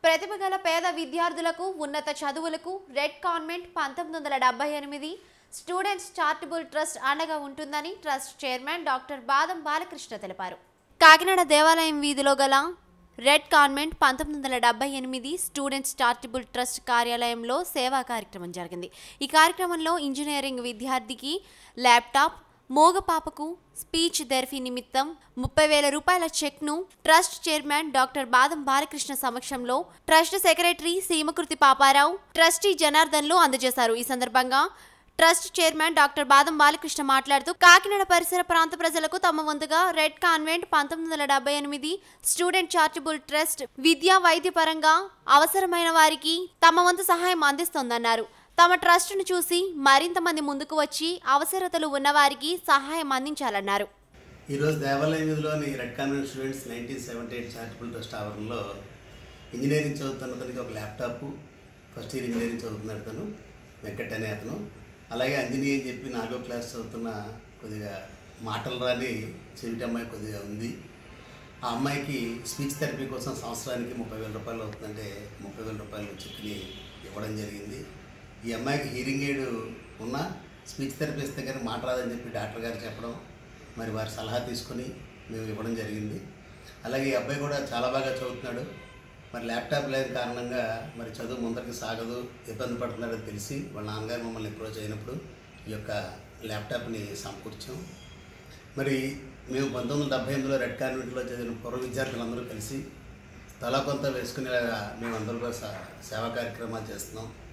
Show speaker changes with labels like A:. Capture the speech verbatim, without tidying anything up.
A: ప్రతిభ గల పేద విద్యార్థులకు ఉన్నత చదువులకు రెడ్ కాన్వెంట్ పంతొమ్మిది వందల డెబ్బై ఎనిమిది స్టూడెంట్స్ చారిటబుల్ ట్రస్ట్ అండగా ఉంటుందని trust chairman doctor Badam Balakrishna తెలిపారు. కాకినాడ దేవాలయం వీధిలో గల రెడ్ కాన్వెంట్ పంతొమ్మిది వందల డెబ్బై ఎనిమిది స్టూడెంట్స్ చారిటబుల్ ట్రస్ట్ కార్యాలయంలో సేవా కార్యక్రమం జరిగింది. ఈ కార్యక్రమంలో ఇంజనీరింగ్ విద్యార్థికి ల్యాప్టాప్, మోగపాపకు స్పీచ్ థెరపీ నిమిత్తం ముప్పై వేల రూపాయల చెక్ను trust chairman doctor Badam Balakrishna సమక్షంలో trust secretary Seemakruthi Paparao, trustee జనార్దన్లు అందజేశారు. ఈ సందర్భంగా trust chairman doctor Badam Balakrishna మాట్లాడుతూ కాకినాడ పరిసర ప్రాంత ప్రజలకు తమ వంతుగా రెడ్ కాన్వెంట్ పంతొమ్మిది వందల డెబ్బై ఎనిమిది స్టూడెంట్ చారిటబుల్ ట్రస్ట్ విద్యా వైద్య పరంగా అవసరమైన వారికి తమ వంతు సహాయం అందిస్తోందన్నారు. తమ ట్రస్ట్ను చూసి మరింత మంది ముందుకు వచ్చి అవసరతలు ఉన్నవారికి సహాయం అందించాలన్నారు.
B: ఈరోజు దేవాలయం వీధిలోని red convent students nineteen seventy eight charitable trust ఆవరణలో ఇంజనీరింగ్ చదువుతున్న అతనికి ఒక ల్యాప్టాప్, ఫస్ట్ ఇయర్ ఇంజనీరింగ్ చదువుతున్నాడు అతను వెంకట్ అనే అతను. అలాగే అంజనీ అని చెప్పి నాలుగో క్లాస్ చదువుతున్న కొద్దిగా మాటలు రాని చెవిటి అమ్మాయి కొద్దిగా ఉంది. ఆ అమ్మాయికి స్పీచ్ థెరపీ కోసం సంవత్సరానికి ముప్పై వేల రూపాయలు అవుతుందంటే ముప్పై వేల రూపాయలు చెక్ని ఇవ్వడం జరిగింది. ఈ అమ్మాయికి హీరింగ్ ఎయిడ్ ఉన్న స్పీచ్ థెరపిస్ట్ దగ్గర మాట రాదని చెప్పి డాక్టర్ గారు చెప్పడం, మరి వారి సలహా తీసుకొని మేము ఇవ్వడం జరిగింది. అలాగే ఈ అబ్బాయి కూడా చాలా బాగా చదువుతున్నాడు. మరి ల్యాప్టాప్ లేని కారణంగా మరి చదువు ముందరికి సాగదు, ఇబ్బంది పడుతున్నాడని తెలిసి వాళ్ళ నాన్నగారు మమ్మల్ని అప్రోచ్ అయినప్పుడు ఈ యొక్క ల్యాప్టాప్ని సమకూర్చాం. మరి మేము పంతొమ్మిది వందల డెబ్బై ఎనిమిదిలో రెడ్ కాన్వెంట్లో చదివిన పూర్వ విద్యార్థులందరూ కలిసి తలా కొంత వేసుకునేలాగా మేమందరూ కూడా సేవా కార్యక్రమాలు చేస్తున్నాం.